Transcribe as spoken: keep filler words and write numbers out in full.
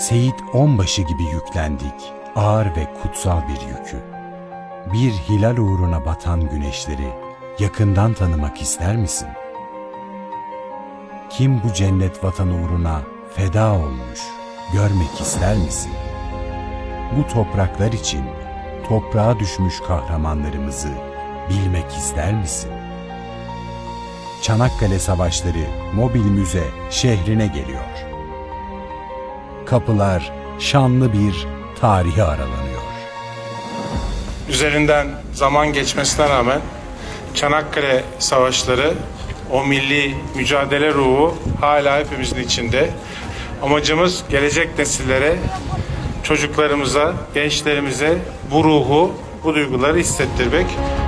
Seyit Onbaşı gibi yüklendik ağır ve kutsal bir yükü. Bir hilal uğruna batan güneşleri yakından tanımak ister misin? Kim bu cennet vatan uğruna feda olmuş, görmek ister misin? Bu topraklar için toprağa düşmüş kahramanlarımızı bilmek ister misin? Çanakkale Savaşları Mobil Müze şehrine geliyor. Kapılar şanlı bir tarihe aralanıyor. Üzerinden zaman geçmesine rağmen Çanakkale Savaşları, o milli mücadele ruhu hala hepimizin içinde. Amacımız gelecek nesillere, çocuklarımıza, gençlerimize bu ruhu, bu duyguları hissettirmek.